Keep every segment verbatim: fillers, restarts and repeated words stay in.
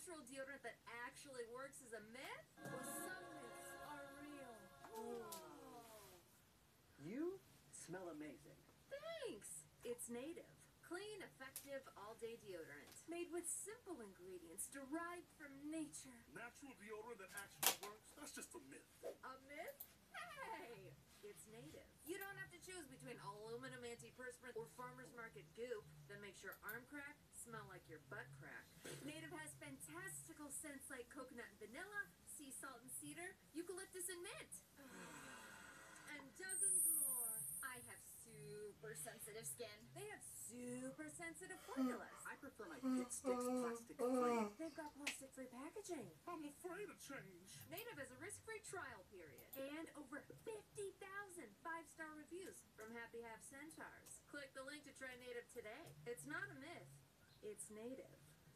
natural deodorant that actually works is a myth? Well, some myths are real. Whoa. You smell amazing. Thanks. It's Native. Clean, effective, all-day deodorant. Made with simple ingredients derived from nature. Natural deodorant that actually works? That's just a myth. A myth? Hey! It's Native. You don't have to choose between aluminum antiperspirant or farmer's market goop that makes your arm crack smell like your butt crack. Native has fantastical scents like coconut and vanilla, sea salt and cedar, eucalyptus and mint. And dozens more. I have super sensitive skin. They have super sensitive formulas. I prefer my pit sticks plastic free. They've got plastic-free packaging. I'm afraid of change. Native has a risk-free trial period and over fifty thousand five-star reviews from Happy Half Centaurs. Click the link to try Native today. It's not a myth. It's Native.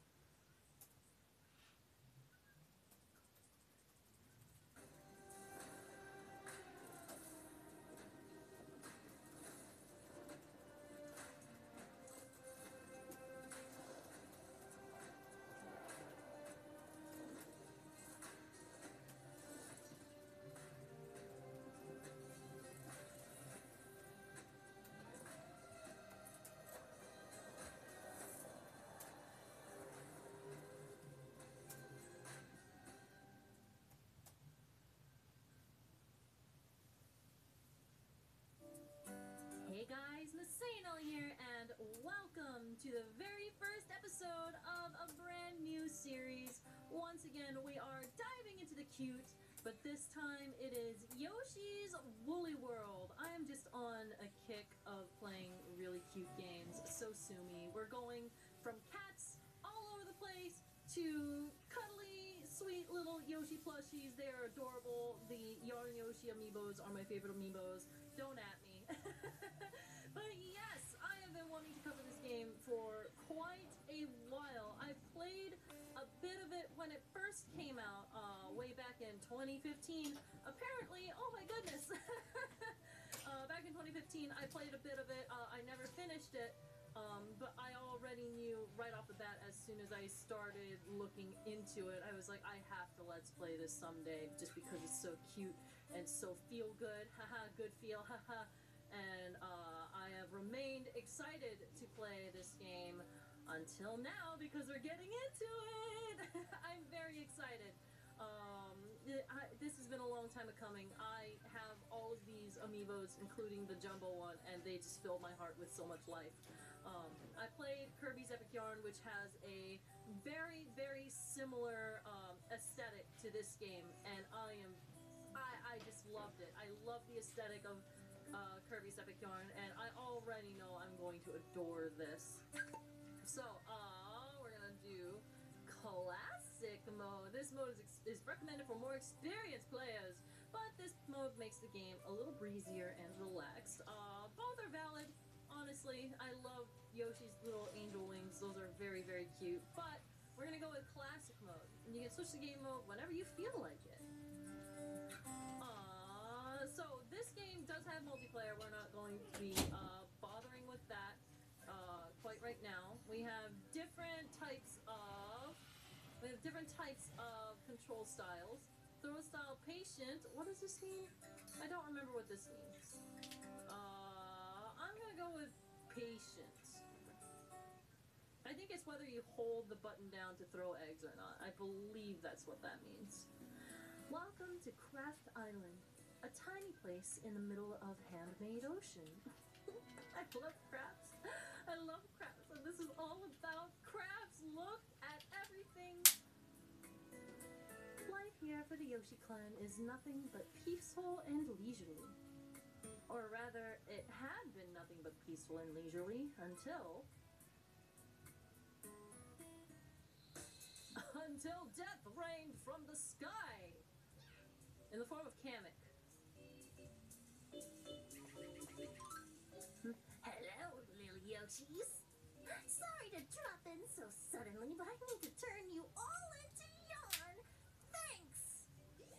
Hey guys, Masano here, and welcome to the very first episode of a brand new series. Once again, we are diving into the cute, but this time it is Yoshi's Woolly World. I am just on a kick of playing really cute games, so sue me. We're going from cats all over the place to cuddly, sweet little Yoshi plushies. They are adorable. The Yarn Yoshi amiibos are my favorite amiibos. Don't at me. But yes, I have been wanting to cover this game for quite a while. I played a bit of it when it first came out, uh, way back in twenty fifteen. Apparently, oh my goodness. uh, back in twenty fifteen, I played a bit of it. Uh, I never finished it, um, but I already knew right off the bat as soon as I started looking into it, I was like, I have to let's play this someday just because it's so cute and so feel good. Haha, good feel, haha. And uh, I have remained excited to play this game until now because we're getting into it. I'm very excited. Um, I, this has been a long time coming. I have all of these amiibos, including the jumbo one, and they just fill my heart with so much life. Um, I played Kirby's Epic Yarn, which has a very, very similar um, aesthetic to this game, and I am, I, I just loved it. I love the aesthetic of Uh, Kirby's Epic Yarn, and I already know I'm going to adore this. So, uh, we're gonna do Classic Mode. This mode is, is recommended for more experienced players, but this mode makes the game a little breezier and relaxed. Uh, both are valid, honestly. I love Yoshi's little angel wings. Those are very, very cute, but we're gonna go with Classic Mode, and you can switch to game mode whenever you feel like it. So this game does have multiplayer. We're not going to be uh, bothering with that uh, quite right now. We have different types of we have different types of control styles. Throw style patient. What does this mean? I don't remember what this means. Uh, I'm gonna go with patient. I think it's whether you hold the button down to throw eggs or not. I believe that's what that means. Welcome to Craft Island. A tiny place in the middle of Handmade Ocean. I love crafts. I love crafts, and this is all about crafts. Look at everything. Life here for the Yoshi clan is nothing but peaceful and leisurely. Or rather, it had been nothing but peaceful and leisurely until... until death rained from the sky! In the form of Kamek. Hello, little Yoshis. Sorry to drop in so suddenly, but I need to turn you all into yarn. Thanks.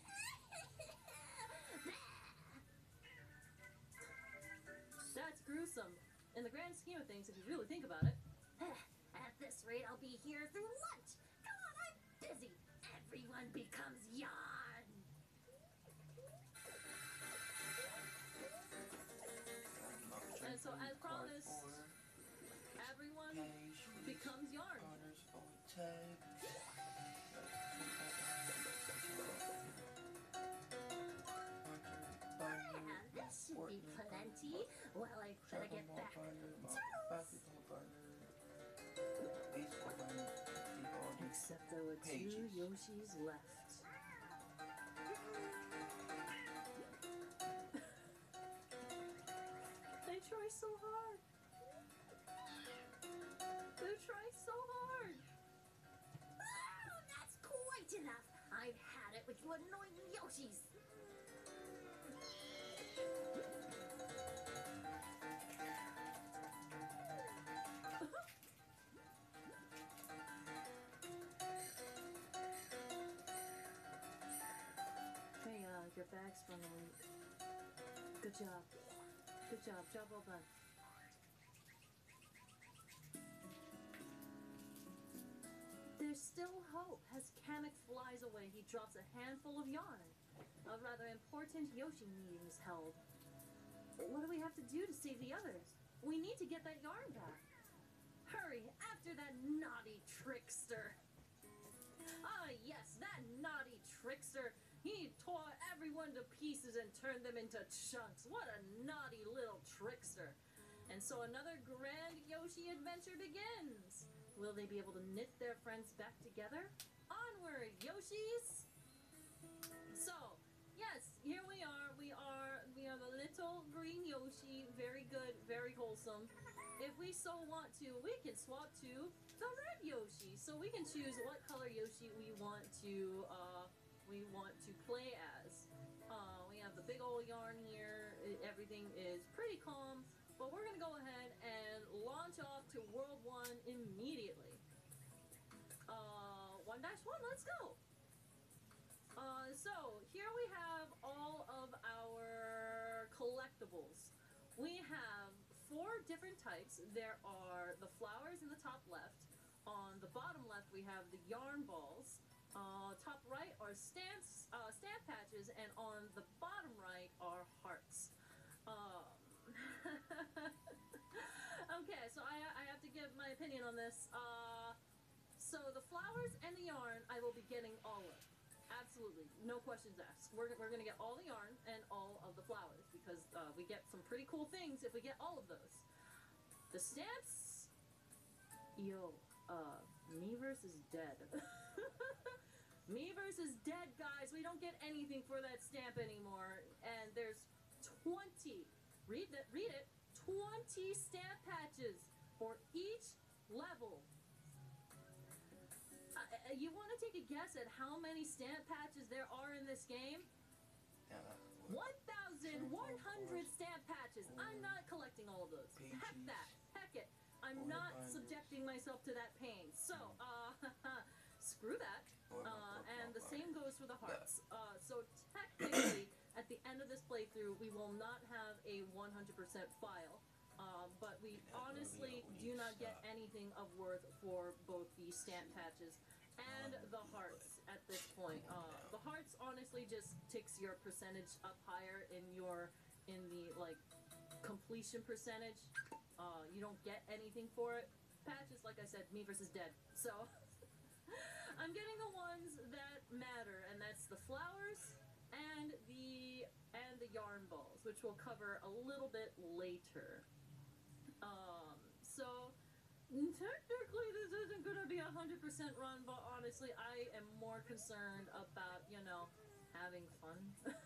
That's gruesome. In the grand scheme of things, if you really think about it. At this rate, I'll be here through lunch. Come on, I'm everyone becomes yarn. And so, as promised, everyone becomes yarn. Yeah, this should be plenty. Well, I better get back. Toodles! Except there were two Pages. Yoshis left. They try so hard. They try so hard. Oh, that's quite enough. I've had it with you annoying Yoshis. Hey, uh, your bag's sprung a leak. Good job. Good job. Job well done. There's still hope. As Kamek flies away, he drops a handful of yarn. A rather important Yoshi meeting is held. What do we have to do to save the others? We need to get that yarn back. Hurry, after that naughty trickster. Ah, yes, that naughty trickster. He tore everyone to pieces and turned them into chunks. What a naughty little trickster. And so another grand Yoshi adventure begins. Will they be able to knit their friends back together? Onward, Yoshis! So, yes, here we are. We are we are the little green Yoshi. Very good, very wholesome. If we so want to, we can swap to the red Yoshi. So we can choose what color Yoshi we want to uh we want to play as. Uh, we have the big old yarn here. I- Everything is pretty calm. But we're gonna go ahead and launch off to World One immediately. Uh, one dash one, let's go. Uh, so here we have all of our collectibles. We have four different types. There are the flowers in the top left. On the bottom left, we have the yarn balls. Uh, top right are stamps, uh, stamp patches, and on the bottom right are hearts. Um, okay, so I, I have to give my opinion on this. Uh, so the flowers and the yarn, I will be getting all of. Absolutely, no questions asked. We're, we're gonna get all the yarn and all of the flowers because uh, we get some pretty cool things if we get all of those. The stamps, yo, uh, me versus dead. Me versus dead, guys. We don't get anything for that stamp anymore. And there's twenty. Read that. Read it. twenty stamp patches for each level. Uh, uh, you want to take a guess at how many stamp patches there are in this game? one thousand one hundred stamp patches. I'm not collecting all of those. Heck that. Heck it. I'm not subjecting myself to that pain. So, uh, screw that. Uh, and the same goes for the hearts. Uh, so technically, at the end of this playthrough, we will not have a one hundred percent file. Uh, but we honestly do not get anything of worth for both the stamp patches and the hearts at this point. Uh, the hearts honestly just ticks your percentage up higher in your in the like completion percentage. Uh, you don't get anything for it. Patches, like I said, me versus dead. So I'm getting the ones that matter, and that's the flowers and the and the yarn balls, which we'll cover a little bit later. Um, so technically this isn't gonna be a hundred percent run, but honestly I am more concerned about, you know, having fun.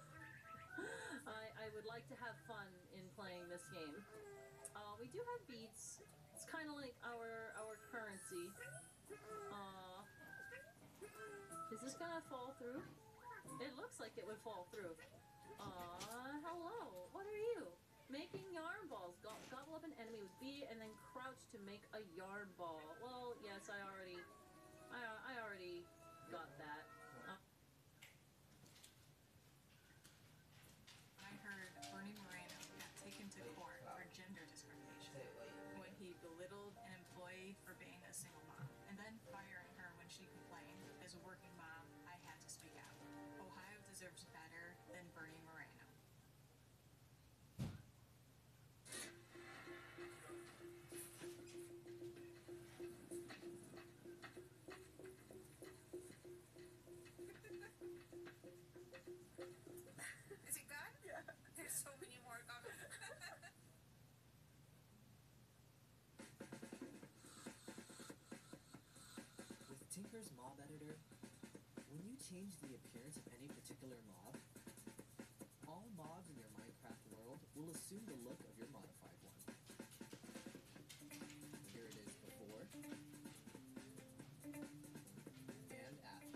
I, I would like to have fun in playing this game. Uh, we do have beats. It's kind of like our our currency. Uh, is this gonna fall through? It looks like it would fall through. Uh, hello. What are you? Making yarn balls. Go gobble up an enemy with B and then crouch to make a yarn ball. Well, yes, I already, I I already got that. Uh, I heard Bernie Moreno got taken to court for gender discrimination when he belittled an employee for being a single mom and then firing her when she complained. As a working mom, I deserves better than Bernie Moreno. Is it gone? Yeah. There's so many more coming. With Tinker's Mob Editor, when you change the appearance of any particular mob, all mobs in your Minecraft world will assume the look of your modified one. Here it is before and after.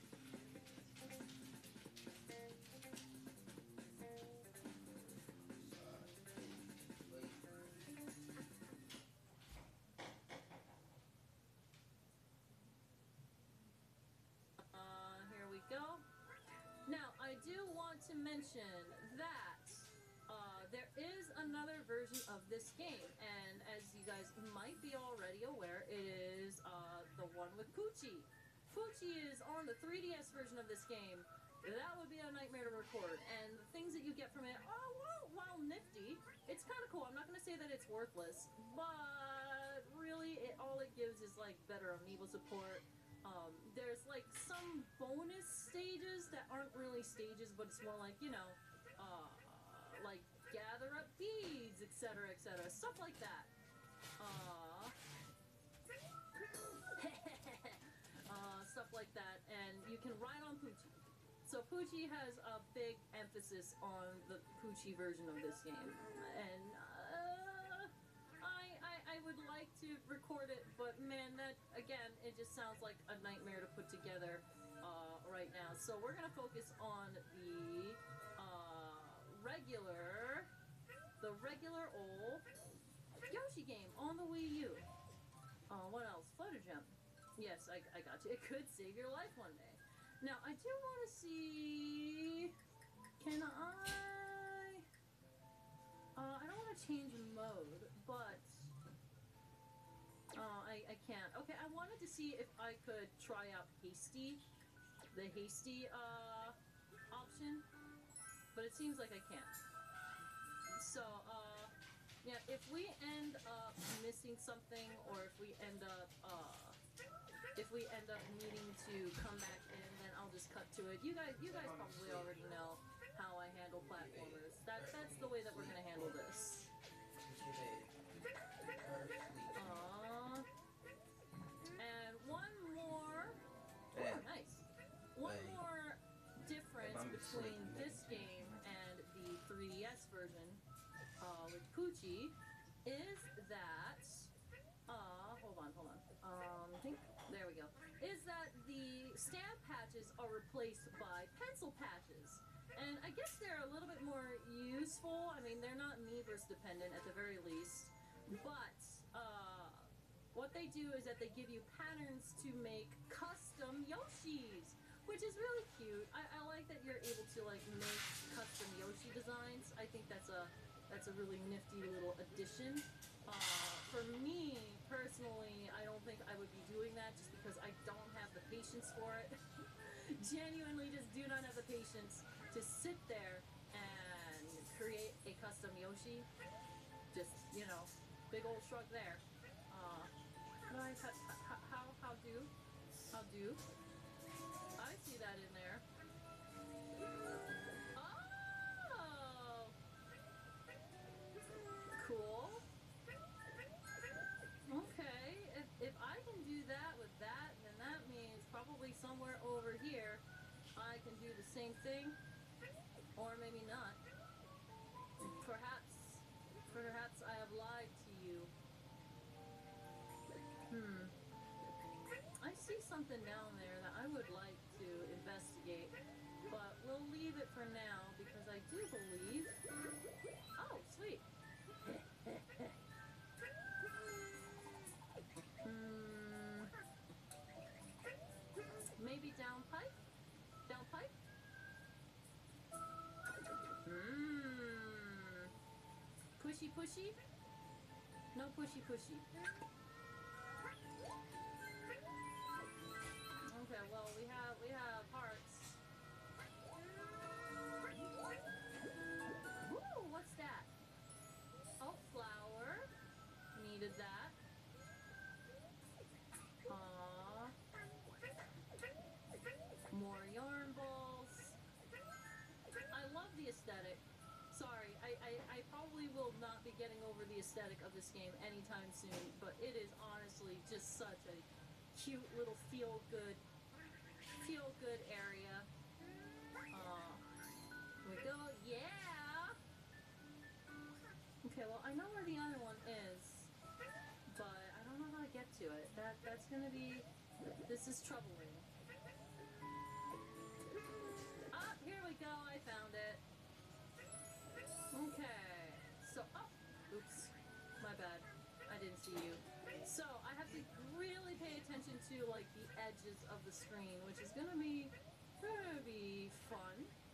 Uh, here we go. Now, I do want to mention that uh, there is another version of this game, and as you guys might be already aware, it is uh, the one with Poochie. Poochie is on the three D S version of this game. That would be a nightmare to record, and the things that you get from it, oh, well, while nifty, it's kind of cool. I'm not going to say that it's worthless, but really, it, all it gives is, like, better amiibo support. Um, there's, like, some bonus stages that aren't really stages, but it's more like, you know, uh, like, gather up beads, et cetera, et cetera. Stuff like that. Uh, uh, stuff like that, and you can ride on Poochie. So Poochie has a big emphasis on the Poochie version of this game, and uh, I, I I would like to record it, but man, that again, it just sounds like a nightmare to put together uh, right now. So we're gonna focus on the uh, regular, the regular old Yoshi game on the Wii U. Uh, what else? Flutter Gem. Yes, I, I got you. It could save your life one day. Now, I do want to see... Can I... Uh, I don't want to change mode, but... Uh, I, I can't. Okay, I wanted to see if I could try out Hasty. The Hasty, uh, option. But it seems like I can't. So, uh... yeah, if we end up missing something, or if we end up, uh... if we end up needing to come back in, then I'll just cut to it. You guys, you guys probably already know how I handle platformers. That, that's the way that we're gonna handle this. Uh, and one more. Oh, nice. One more difference between this game and the three D S version uh, with Poochie is that. Uh, hold on, hold on. Um, I think. There we go. Is that the stamp patches are replaced by pencil patches. And I guess they're a little bit more useful. I mean, they're not Miiverse dependent at the very least. But uh, what they do is that they give you patterns to make custom Yoshis, which is really cute. I, I like that you're able to like make custom Yoshi designs. I think that's a that's a really nifty little addition. Uh, for me, personally, I don't think I would be doing that just because I don't have the patience for it. Genuinely just do not have the patience to sit there and create a custom Yoshi. Just, you know, big old shrug there. Uh, nice. How, how, how do? How do? I see that in there. Oh! Cool. Okay, if, if I can do that with that, then that means probably somewhere over here I can do the same thing, or maybe not. Perhaps, perhaps I have lied to you. Hmm. I see something down there that I would like to investigate, but we'll leave it for now because I do believe... Oh, sweet. Hmm. Maybe down pipe? Down pipe? Hmm. Pushy pushy? No pushy pushy. Okay, well we have we have hearts. I, I probably will not be getting over the aesthetic of this game anytime soon, but it is honestly just such a cute little feel-good, feel-good area. Uh, here we go, yeah! Okay, well, I know where the other one is, but I don't know how to get to it. That That's gonna be... This is troubling. Ah, here we go, I found it. Okay, so, oh, oops, my bad, I didn't see you. So, I have to really pay attention to, like, the edges of the screen, which is gonna be, gonna be fun.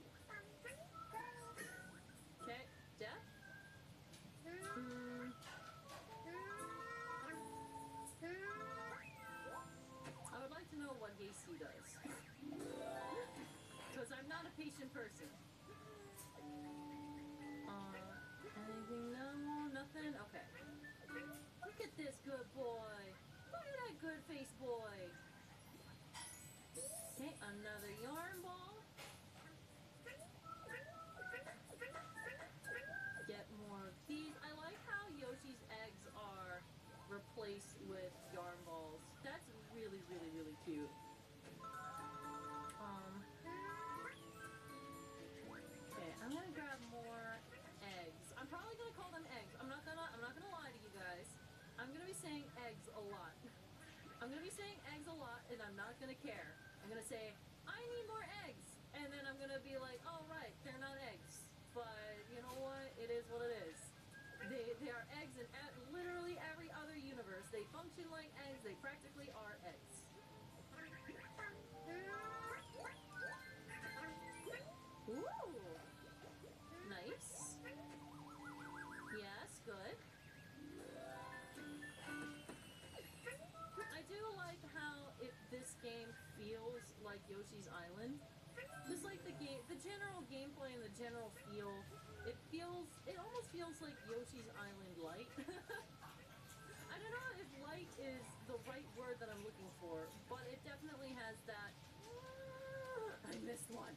Okay, death? Hmm. I would like to know what Hasty does. Because I'm not a patient person. Anything? No, nothing? Okay. Look at this good boy. Look at that good face boy. Okay, another yarn ball. Get more of these. I like how Yoshi's eggs are replaced with yarn balls. That's really, really, really cute. Um. Okay, I'm gonna grab more eggs. I'm probably gonna call them eggs. I'm not gonna I'm not gonna lie to you guys. I'm gonna be saying eggs a lot. I'm gonna be saying eggs a lot and I'm not gonna care. I'm gonna say, I need more eggs, and then I'm gonna be like, oh right, they're not eggs. But you know what? It is what it is. They they are eggs in e- literally every other universe. They function like eggs, they practically are eggs. Ooh. Nice. Yes, good. I do like how it, this game feels like Yoshi's Island. Just like the game, the general gameplay and the general feel, it feels, it almost feels like Yoshi's Island light. I don't know if light is the right word that I'm looking for, but it definitely has that, uh, I missed one.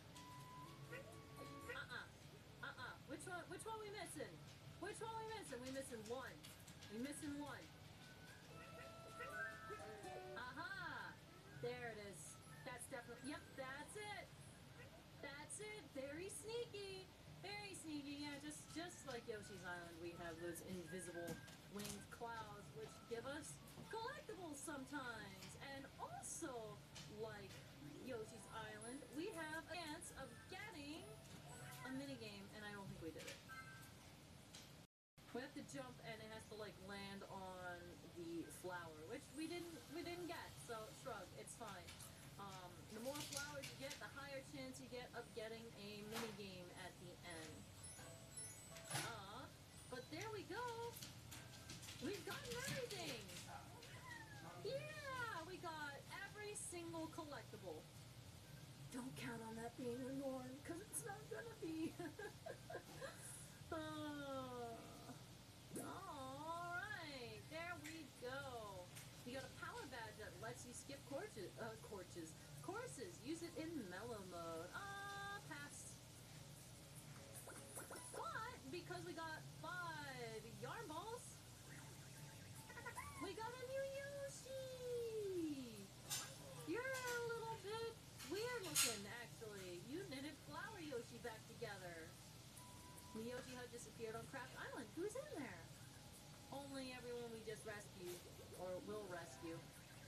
Uh-uh. Uh-uh. Which one, which one we missing? Which one we missing? We missing one. We missing one. Aha! There it is. That's definitely, yep, that's it. That's it. Very sneaky. Very sneaky. Yeah, just, just like Yoshi's Island, we have those invisible winged clouds, which give us collectibles sometimes. And also, like Yoshi's Island, we have a chance of getting a minigame, and I don't think we did it. We have to jump, and it has to like land on the flower, which we didn't we didn't get. So shrug, it's fine. Um, the more flowers you get, the higher chance you get of getting a minigame at the end. Uh, but there we go. We've gotten everything. Yeah, we got every single collectible. Don't count on that being a norm, because it's not gonna be. uh, Alright, there we go. You got a power badge that lets you skip courses, uh, courses, courses. Use it in mellow mode. Ah, pass. But, because we got five yarn balls, we got a new Yoshi! You're a little bit weird looking, actually. You knitted Flower Yoshi back together. The Yoshi Hut disappeared on Craft Island. Who's in there? Only everyone we just rescued, or will rescue.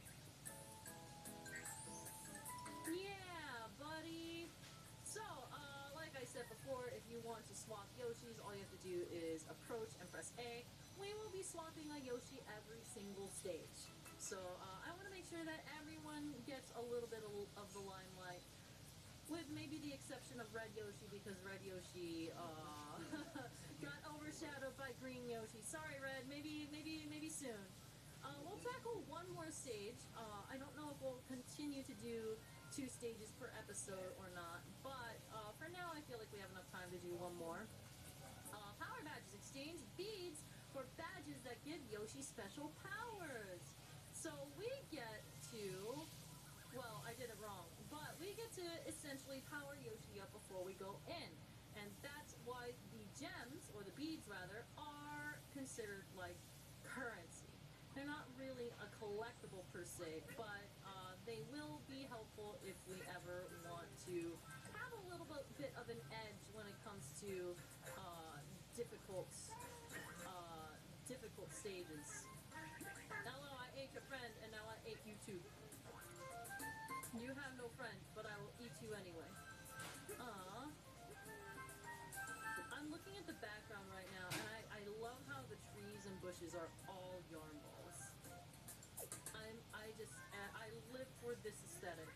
Yeah, buddy. So, uh, like I said before, if you want to swap Yoshis, all you have to do is approach and press A. We will be swapping a Yoshi every single stage. So, uh, I want to make sure that everyone gets a little bit of, of the limelight. With maybe the exception of Red Yoshi, because Red Yoshi uh, got overshadowed by Green Yoshi. Sorry, Red. Maybe, maybe, maybe soon. Uh, we'll tackle one more stage. Uh, I don't know if we'll continue to do two stages per episode or not, but uh, for now, I feel like we have enough time to do one more. Uh, power badges. Exchange beads for badges that give Yoshi special powers. So we get to... Well, I did it wrong, but we get to essentially power Yoshi up before we go in, and that's why the gems, or the beads rather, are considered like currency. They're not really a collectible per se, but uh, they will be helpful if we ever want to have a little bit, bit of an edge when it comes to uh, difficult, uh, difficult stages. Hello, I ate your friend, and now I ate you too. You have no friend, but I will eat you anyway. Aww. I'm looking at the background right now, and I, I love how the trees and bushes are all yarn balls. I'm, I just, I live for this aesthetic.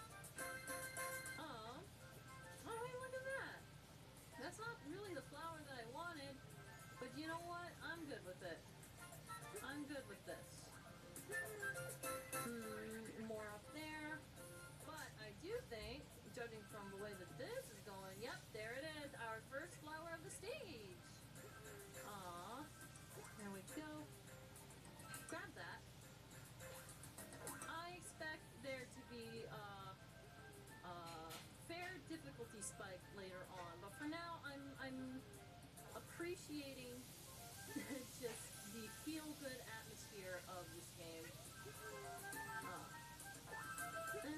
Aww. Oh, hey, look at that. That's not really the flower that I wanted, but you know what? I'm good with it. I'm good with this. Hmm, more up there. But I do think, judging from the way that this is going, yep, there it is, our first flower of the stage. Aww. There we go. Grab that. I expect there to be uh, a fair difficulty spike later on, but for now, I'm I'm appreciating just the feel-good atmosphere of this game. Uh, eh.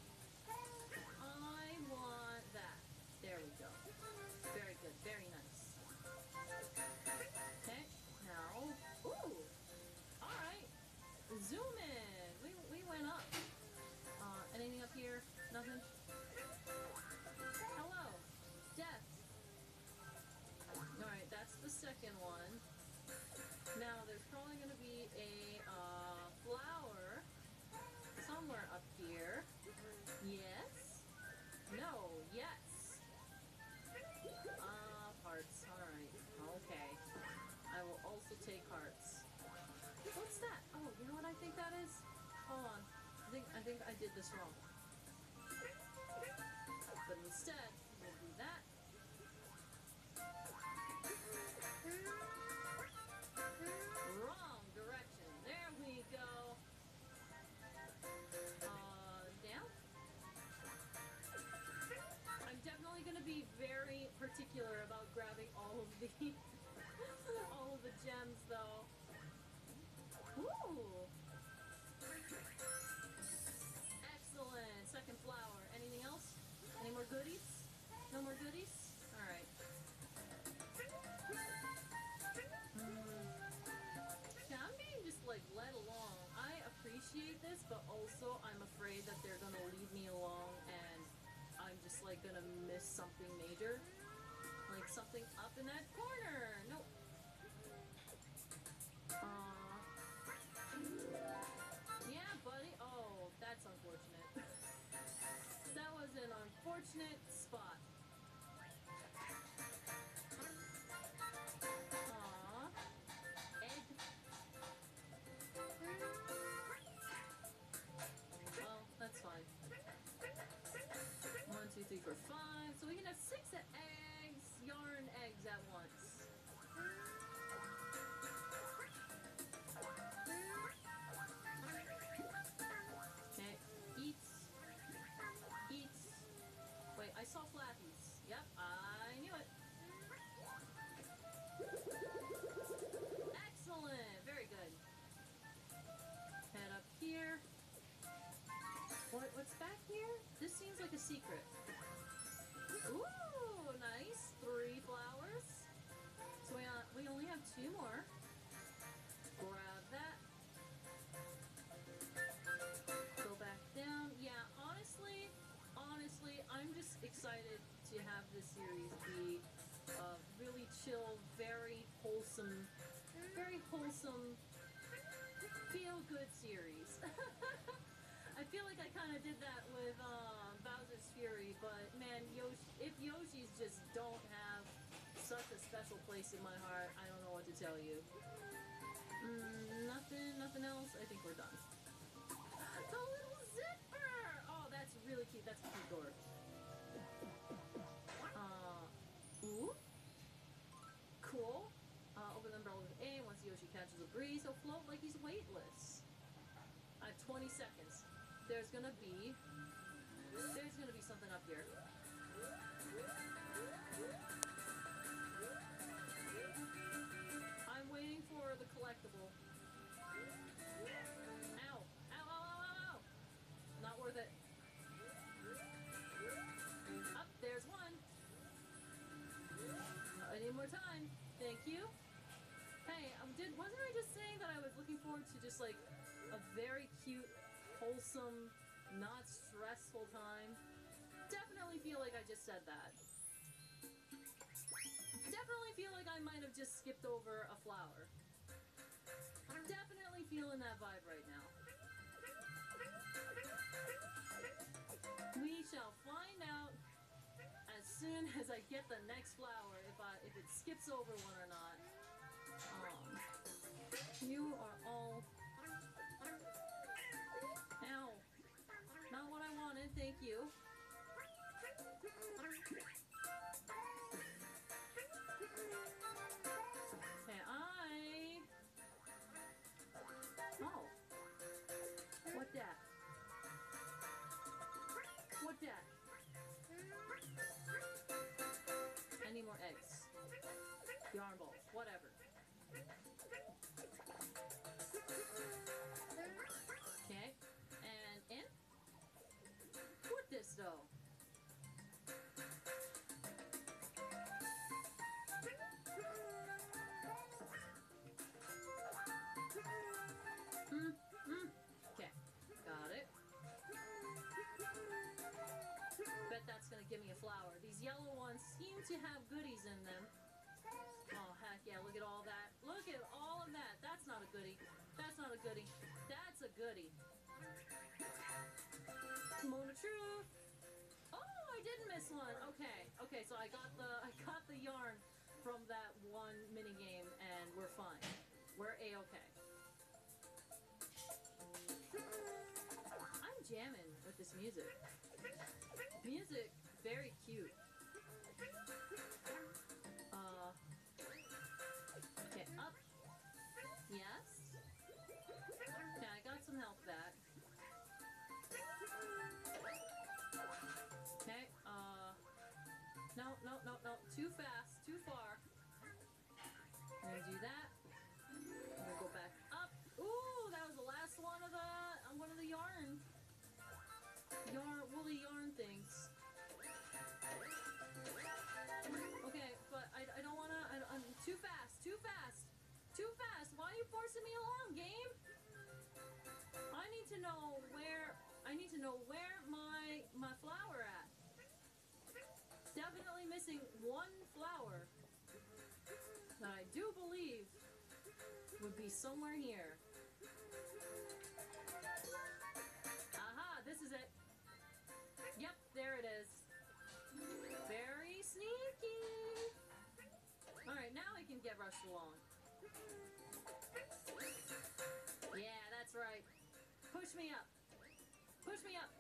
I want that. There we go. Very good. Very nice. Okay. Now. Ooh. All right. Zoom in. We we went up. Uh, anything up here? Nothing. Hello. Death. All right. That's the second one. Now there's probably going to be a uh, flower somewhere up here. Yes. No. Yes. Uh, hearts. Alright. Okay. I will also take hearts. What's that? Oh, you know what I think that is? Hold on. I think I think I did this wrong. But instead, we'll do that. Wrong direction. There we go. Uh, down. I'm definitely going to be very particular about grabbing all of the all of the gems, though. Ooh. Excellent. Second flower. Anything else? Any more goodies? No more goodies? All right. Yeah, I'm being just like led along. I appreciate this, but also I'm afraid that they're gonna lead me along and I'm just like gonna miss something major. Like something up in that corner. Nope. Uh, yeah, buddy. Oh, that's unfortunate. That was an unfortunate spot. Aww. Egg. Well, that's fine. One, two, three, four, five. So we can have six eggs, yarn eggs at once. Okay, eats. Eats. Wait, I saw flappies. Yep, I knew it. Excellent, very good. Head up here. What, what's back here? This seems like a secret. Ooh, nice. Three flowers. So we, uh, we only have two more. Grab that. Go back down. Yeah, honestly, honestly, I'm just excited to have this series be a really chill, very wholesome, very wholesome, feel-good series. I feel like I kind of did that with um, Bowser's Fury, but man, Yoshi, if Yoshis just don't have such a special place in my heart, I don't know what to tell you. Mm, nothing, nothing else. I think we're done. The little zipper! Oh, that's really cute. That's a cute door. Uh, ooh. Cool. Uh, open the umbrella with A. Once Yoshi catches a breeze, he'll float like he's weightless. I have twenty seconds. There's gonna be... There's gonna be something up here. just like a very cute, wholesome, not stressful time. Definitely feel like I just said that. Definitely feel like I might have just skipped over a flower. Definitely feeling that vibe right now. We shall find out as soon as I get the next flower if I if it skips over one or not. Um, you are all. Ow. Not what I wanted, thank you. Okay, I. Oh. What that? What that? I need more eggs. Yarn balls, whatever. Okay, and in. What this though? Mm, mm. Okay, got it. Bet that's gonna give me a flower. These yellow ones seem to have goodies in them. Oh, heck yeah, look at all that. Look at all of that. That's not a goodie. That's not a goodie. That's a goodie. Moment of truth. Oh, I didn't miss one. Okay, okay, so I got the I got the yarn from that one mini game, and we're fine. We're a-okay. I'm jamming with this music. Music, very cute. Uh, okay, up. Yes. Okay, I got some health back. Okay, uh, no, no, no, no, too fast, too far. I'm gonna do that. I'm gonna go back up. Ooh, that was the last one of the, uh, one of the yarn. Yarn, woolly yarn things. Okay, but I, I don't wanna, I, I'm too fast, too fast, too fast. Why are you forcing me along, game? I need to know where, I need to know where my, my flower at. Definitely missing one flower that I do believe would be somewhere here. Aha, this is it. Yep, there it is. Very sneaky. Alright, now I can get rushed along. Yeah, that's right. Push me up. Push me up.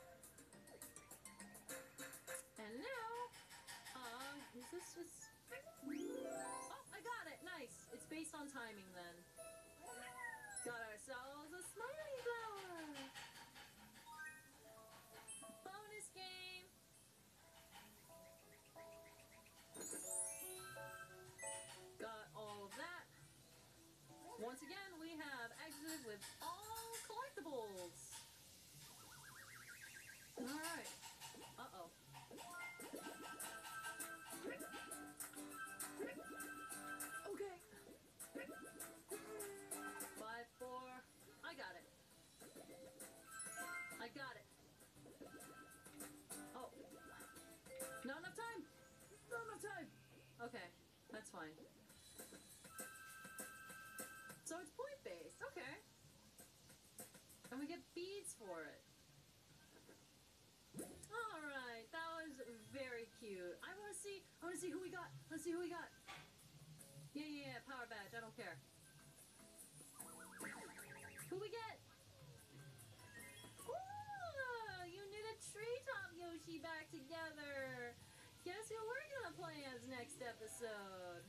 And now, uh, is this just... Oh, I got it. Nice. It's based on timing then. Got ourselves a smiley flower. Bonus game. Got all of that. Once again, we have exited with all collectibles. Alright. Uh-oh. Okay. Five, four. I got it. I got it. Oh. Not enough time. Not enough time. Okay. That's fine. So it's point-based. Okay. And we get beads for it. Alright. That was very cute. I want to see. I want to see who we got. Let's see who we got. Yeah, yeah, yeah. Power badge. I don't care. Who we get? Ooh, you knit a treetop Yoshi back together. Guess who we're gonna play as next episode?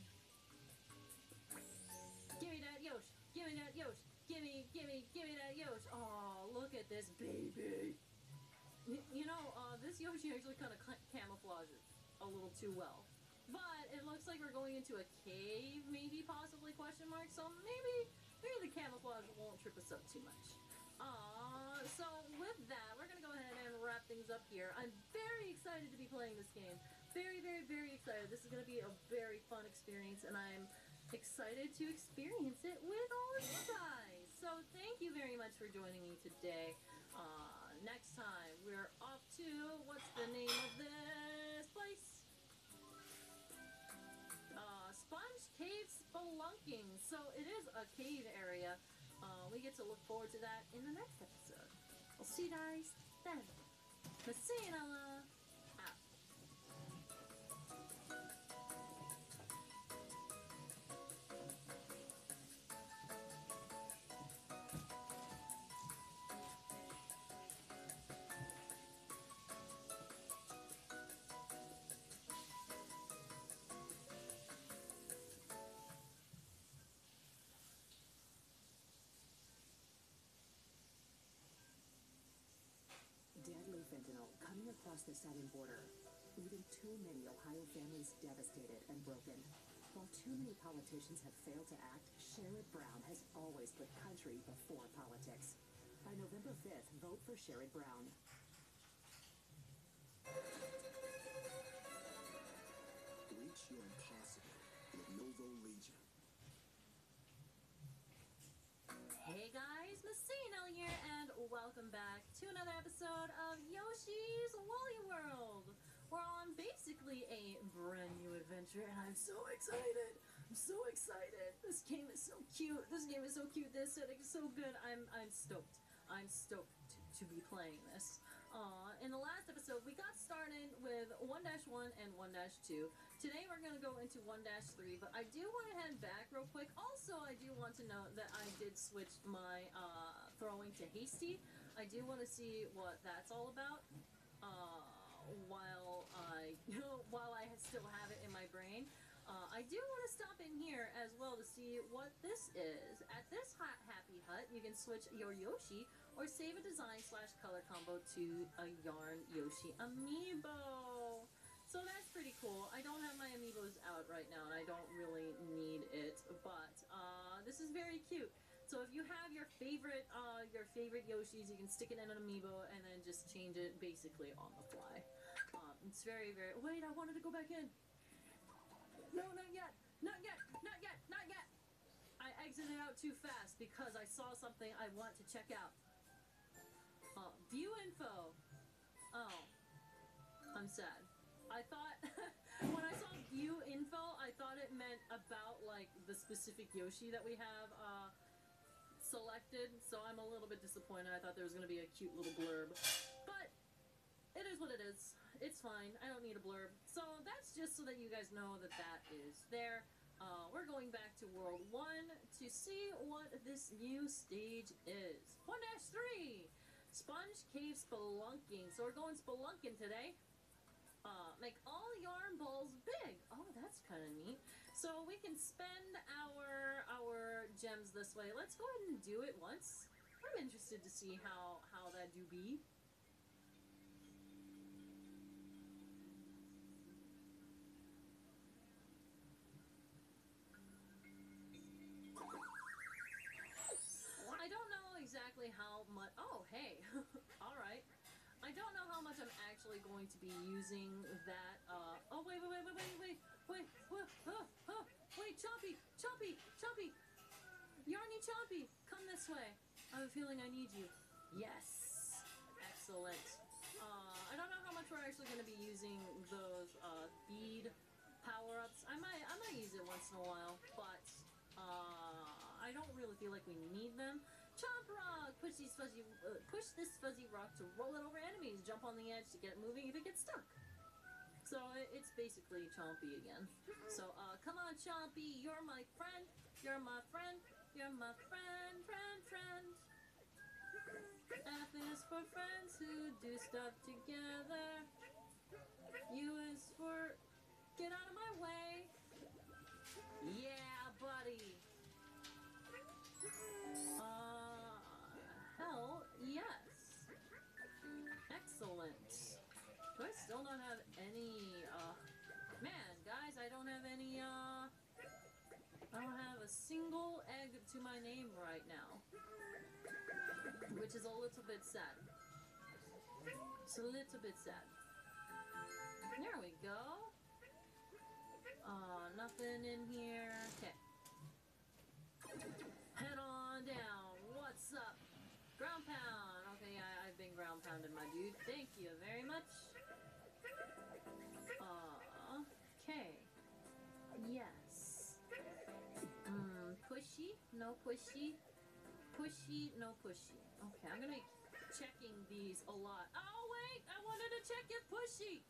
Give me that Yoshi. Give me that Yoshi. Give me, give me, give me that Yoshi. Oh, look at this baby. Y- You know, uh, this Yoshi actually kind of camouflages a little too well. But it looks like we're going into a cave, maybe, possibly, question mark. So maybe, maybe the camouflage won't trip us up too much. Uh, so with that, we're going to go ahead and wrap things up here. I'm very excited to be playing this game. Very, very, very excited. This is going to be a very fun experience, and I'm excited to experience it with all of you guys. So much for joining me today. Uh, next time, we're off to, what's the name of this place? Uh, Sponge Cave Spelunking. So it is a cave area. Uh, we get to look forward to that in the next episode. I'll see you guys then. Messina out. Deadly fentanyl coming across the southern border, leaving too many Ohio families devastated and broken. While too many politicians have failed to act, Sherrod Brown has always put country before politics. By November fifth, vote for Sherrod Brown. Reach your impossible with Novo Legion. Hey guys, Messina here, and welcome back to another episode of Yoshi's Woolly World. We're on basically a brand new adventure, and I'm so excited. I'm so excited. This game is so cute. This game is so cute. This setting is so good. I'm I'm stoked. I'm stoked to, to be playing this. Uh, in the last episode, we got started with one dash one and one dash two. Today we're going to go into one dash three, but I do want to head back real quick. Also, I do want to note that I did switch my uh, throwing to hasty. I do want to see what that's all about uh, while I while I still have it in my brain. Uh, I do want to stop in here as well to see what this is. At this hot Happy Hut, you can switch your Yoshi or save a design slash color combo to a Yarn Yoshi amiibo. So that's pretty cool. I don't have my amiibos out right now, and I don't really need it, but uh, this is very cute. So if you have your favorite uh, your favorite Yoshis, you can stick it in an amiibo and then just change it basically on the fly. Um, it's very, very... Wait, I wanted to go back in. No, not yet. Not yet. Not yet. Not yet. I exited out too fast because I saw something I want to check out. Uh, view info. Oh. I'm sad. I thought, when I saw view info, I thought it meant about, like, the specific Yoshi that we have, uh, selected. So I'm a little bit disappointed. I thought there was going to be a cute little blurb. But it is what it is. It's fine. I don't need a blurb. So that's just so that you guys know that that is there. Uh, we're going back to World one to see what this new stage is. one dash three! Sponge Cave Spelunking. So we're going spelunking today. Uh, make all yarn balls big. Oh, that's kind of neat. So we can spend our our gems this way. Let's go ahead and do it once. I'm interested to see how, how that do be. I don't know exactly how much... Oh, hey. All right. I don't know how much I'm actually going to be using that, uh... Oh, wait, wait, wait, wait, wait, wait, wait, wait, oh, oh, wait, Chompy, Chompy, Chompy, Yarny Chompy, come this way. I have a feeling I need you. Yes. Excellent. Uh, I don't know how much we're actually going to be using those, uh, bead power-ups. I might, I might use it once in a while, but, uh... I don't really feel like we need them. Chomp Rock! Push these fuzzy, uh, push this fuzzy rock to roll it over enemies. Jump on the edge to get moving if it gets stuck. So it, it's basically Chompy again. So uh, come on, Chompy, you're my friend. You're my friend. You're my friend, friend, friend. F is for friends who do stuff together. U is for get out of my way. Yeah, buddy. Uh, hell, yes. Excellent. Do I still not have any, uh... Man, guys, I don't have any, uh... I don't have a single egg to my name right now. Which is a little bit sad. It's a little bit sad. There we go. Uh, nothing in here. Okay. Head on down. What's up? grounded, my dude. Thank you very much. Uh, okay. Yes. Mm, pushy? No pushy. Pushy, no pushy. Okay, I'm gonna be checking these a lot. Oh, wait! I wanted to check if pushy!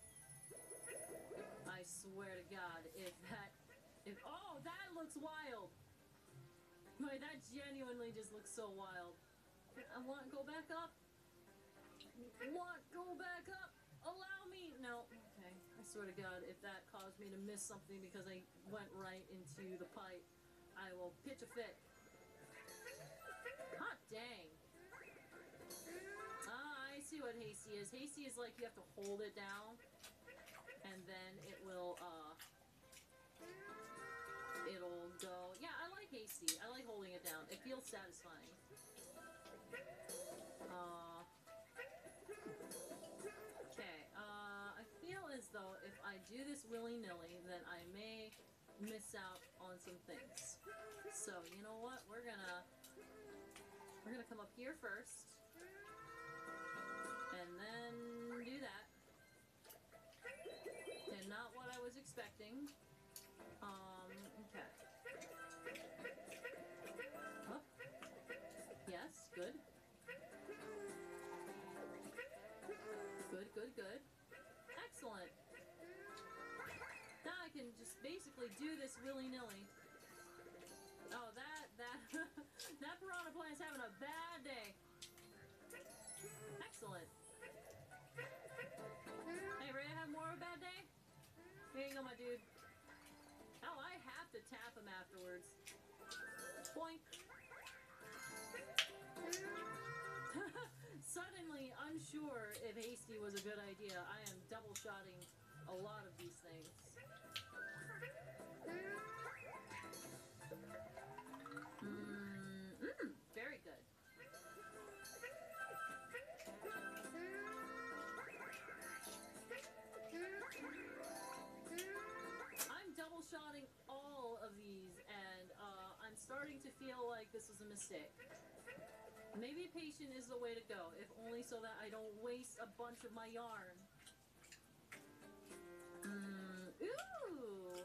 I swear to God, if that... If... Oh, that looks wild! Wait, that genuinely just looks so wild. I want go back up. Want go back up. Allow me. No. Okay. I swear to God, if that caused me to miss something because I went right into the pipe, I will pitch a fit. Hot dang. Ah, I see what hasty is. Hasty is like you have to hold it down, and then it will, uh, it'll go. Yeah, I like hasty. I like holding it down. It feels satisfying. Uh, okay, uh, I feel as though if I do this willy-nilly, then I may miss out on some things. So, you know what? We're gonna, we're gonna come up here first, and then do that. Okay, not what I was expecting. Um, okay. Oh. Yes, good. Good, good, good. Excellent. Now I can just basically do this willy-nilly. Oh, that, that, that piranha plant's having a bad day. Excellent. Hey, ready to have more of a bad day? Here you go, my dude. Oh, I have to tap him afterwards. Boink. Suddenly unsure if hasty was a good idea. I am double shotting a lot of these things. Mm, mm, very good. I'm double shotting all of these, and uh, I'm starting to feel like this was a mistake. Maybe patient is the way to go, if only so that I don't waste a bunch of my yarn. Mm, ooh!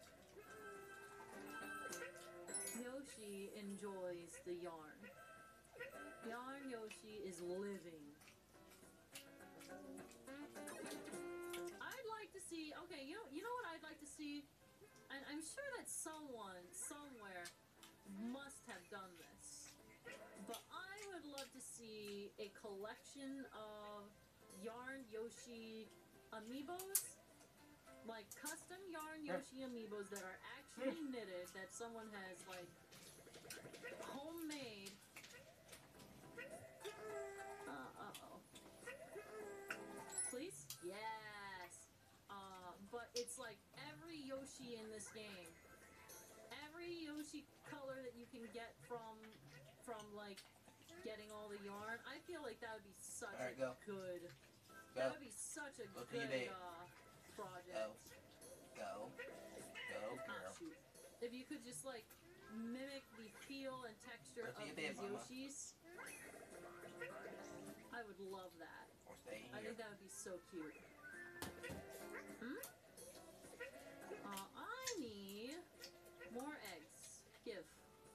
Yoshi enjoys the yarn. Yarn Yoshi is living. I'd like to see, okay, you know, you know what I'd like to see? And I'm sure that someone, somewhere, must have done this. But I would love to see a collection of Yarn Yoshi amiibos, like custom Yarn Yoshi amiibos that are actually knitted, that someone has like homemade. Uh, uh-oh. Please? Yes! Uh, but it's like every Yoshi in this game. Every Yoshi color that you can get from from like getting all the yarn. I feel like that would be such All right, a go. good Go. that would be such a Go to your good date. uh project. Go. Go. Go, Ah, girl. shoot. If you could just like mimic the feel and texture Go to of your these bed, mama. Yoshis, I would love that. Or stay I here. think that would be so cute. Hmm? Uh, I need more eggs. Give.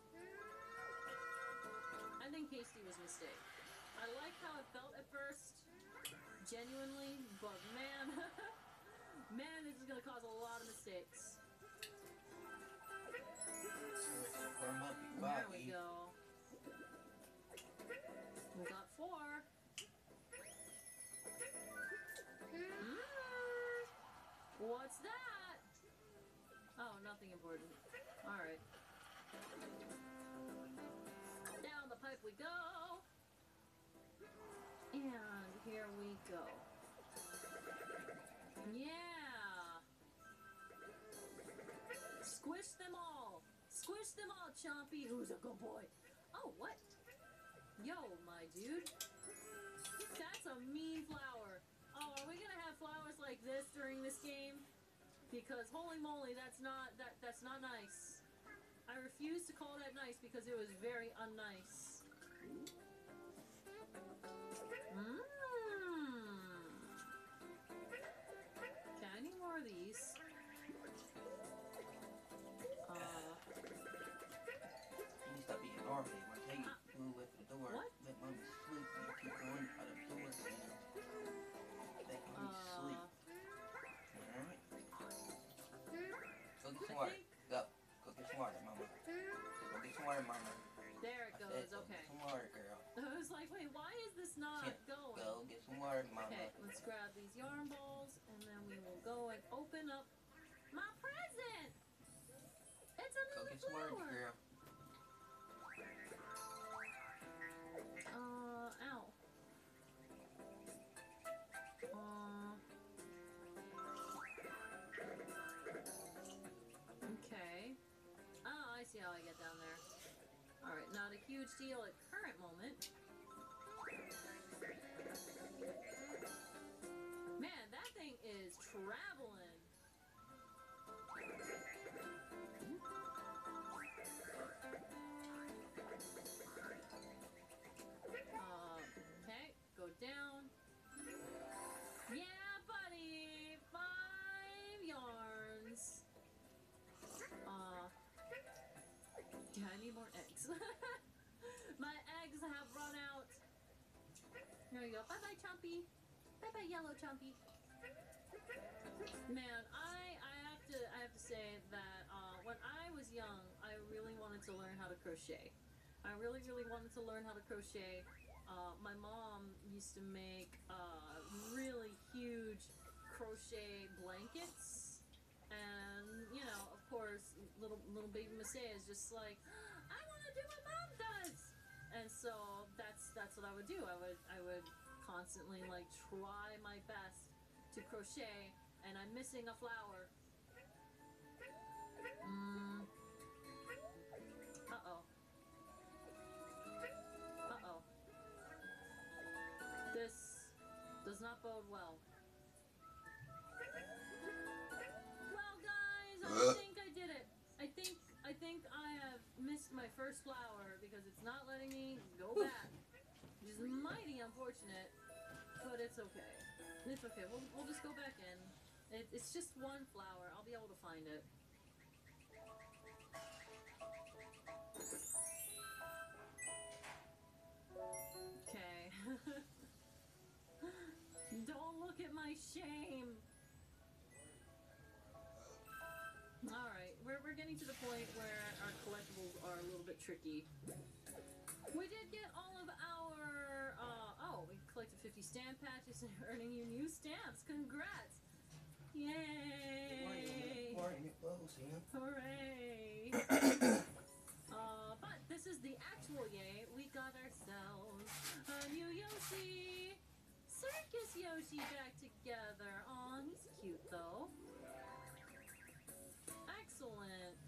I think hasty was a mistake. I like how it felt at first, genuinely, but man, man, this is gonna cause a lot of mistakes. Or monkey There body. we go. We got four. Mm. What's that? Oh, nothing important. Alright. Down the pipe we go. And here we go. Yeah. Squish them all. Squish them all, Chompy. Who's a good boy? Oh, what? Yo, my dude. That's a mean flower. Oh, are we gonna have flowers like this during this game? Because holy moly, that's not that that's not nice. I refuse to call that nice because it was very unnice. Mmm. work, Mama. Okay, let's grab these yarn balls and then we will go and open up my present. It's Go another get to work, flower. girl. Uh, ow. Uh, okay. Oh, I see how I get down there. Alright, not a huge deal at current moment. Man, that thing is traveling. Uh, okay, go down. Yeah, buddy! Five yarns. Uh, do I need more eggs? My eggs have run out. There we go. Bye bye, Chompy. Bye bye, yellow Chompy. Man, I I have to I have to say that uh, when I was young, I really wanted to learn how to crochet. I really really wanted to learn how to crochet. Uh, my mom used to make uh, really huge crochet blankets, and you know, of course, little little baby Messiah is just like, I want to do what mom does, and so that's that's what I would do. I would I would constantly like try my best to crochet, and I'm missing a flower. Mm. Uh oh. Uh oh. This does not bode well. Well, guys, I think I did it. I think I think I have missed my first flower because it's not letting me go back. Which is mighty unfortunate, but it's okay. It's okay. We'll we'll just go back in. It, it's just one flower. I'll be able to find it. Okay. Don't look at my shame. Alright, we're, we're getting to the point where our collectibles are a little bit tricky. We did get all of our, uh, oh, we collected fifty stamp patches and earning you new stamps. Congrats! Yay! Morning, it blows, Sam. Hooray! uh, but this is the actual yay. We got ourselves a new Yoshi! Circus Yoshi back together. Aw, he's cute though. Excellent.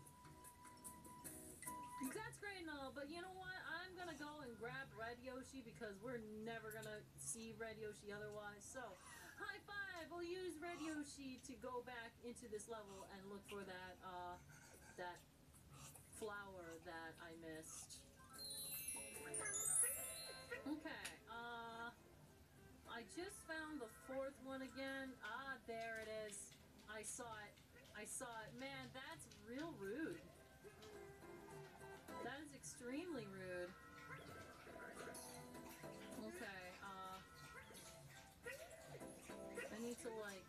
That's great and all, but you know what? I'm gonna go and grab Red Yoshi because we're never gonna see Red Yoshi otherwise. So, high five! We'll use Red Yoshi to go back into this level and look for that, uh, that flower that I missed. Okay, uh, I just found the fourth one again. Ah, there it is. I saw it. I saw it. Man, that's real rude. That is extremely rude. Okay, uh... I need to, like...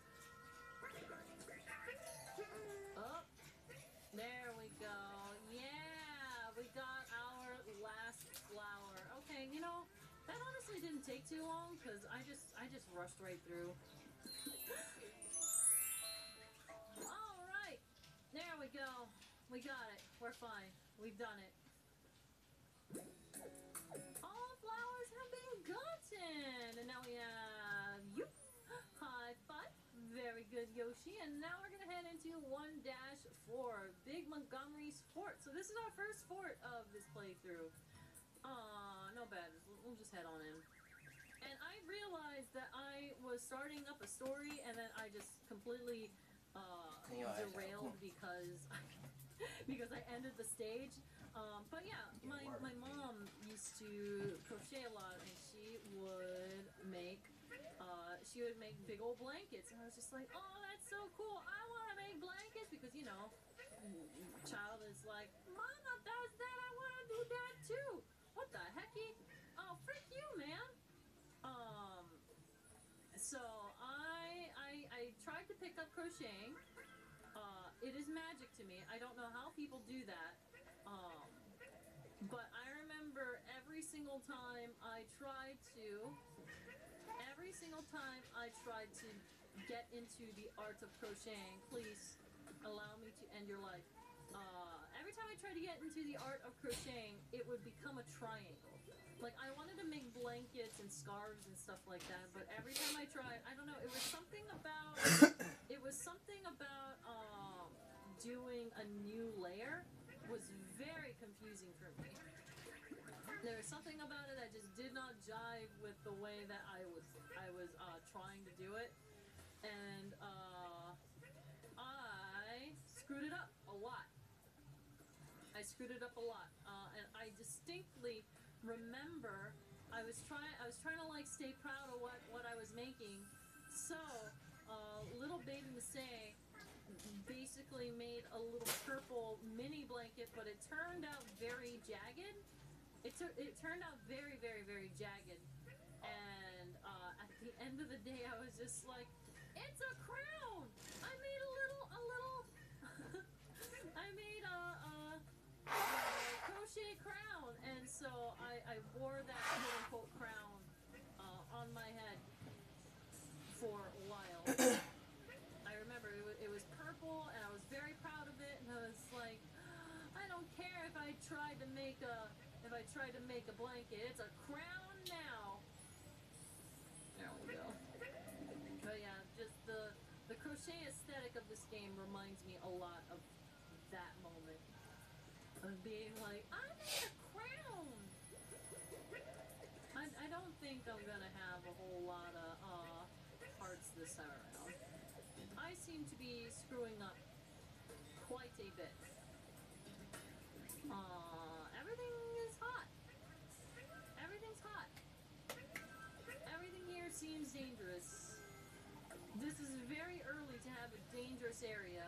Oh! There we go. Yeah! We got our last flower. Okay, you know, that honestly didn't take too long, because I just, I just rushed right through. Alright! There we go. We got it. We're fine. We've done it. All flowers have been gotten! And now we have you. High five. Very good, Yoshi. And now we're gonna head into one dash four, Big Montgomery's Fort. So this is our first fort of this playthrough. Aw, no bad. We'll just head on in. And I realized that I was starting up a story and then I just completely uh, derailed because I, because I ended the stage. Um, but yeah, my, my mom used to crochet a lot and she would make uh, she would make big old blankets and I was just like, oh, that's so cool. I want to make blankets because, you know, child is like, Mama does that. I want to do that too. What the hecky? Oh, frick you, man. Um, so I, I, I tried to pick up crocheting. Uh, it is magic to me. I don't know how people do that. Um, but I remember every every single time I tried to, every single time I tried to get into the art of crocheting, please allow me to end your life. Uh, every time I tried to get into the art of crocheting, it would become a triangle. Like, I wanted to make blankets and scarves and stuff like that, but every time I tried, I don't know, it was something about, it was something about, um, doing a new layer was very confusing for me. There was something about it that just did not jive with the way that I was, I was, uh, trying to do it, and, uh, I screwed it up a lot. I screwed it up a lot, uh, and I distinctly remember I was trying I was trying to like stay proud of what what I was making, so uh, little baby Masay basically made a little purple mini blanket, but it turned out very jagged. It, tur- it turned out very very very jagged, and uh, at the end of the day I was just like, it's a crown! I made a little a little I made a, a crochet crown, and so I, I wore that quote-unquote crown uh, on my head for a while. I remember it was, it was purple, and I was very proud of it, and I was like, I don't care if I tried to make a if I tried to make a blanket, it's a crown now. There we go. But yeah, just the the crochet aesthetic of this game reminds me a lot of that moment. Of being like, I made a crown! I, I don't think I'm gonna have a whole lot of uh, hearts this time around. I seem to be screwing up quite a bit. Uh, everything is hot. Everything's hot. Everything here seems dangerous. This is very early to have a dangerous area.